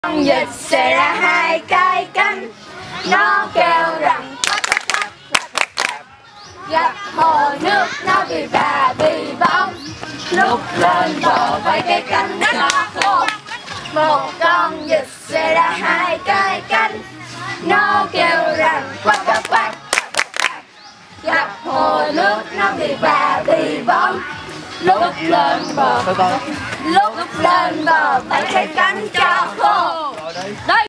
Con vịt xòe ra hai cái cánh, nó kêu rằng quack quack quack quack quack quack. Gặp hồ nước nó bị bà bị bóng, lúc lên bờ với cái cánh nó khô. Một con vịt xòe ra hai cái cánh, nó kêu rằng quack quack quack quack quack. Gặp hồ nước nó bị bà bị bóng, lúc lên bờ với cái cánh cho khô.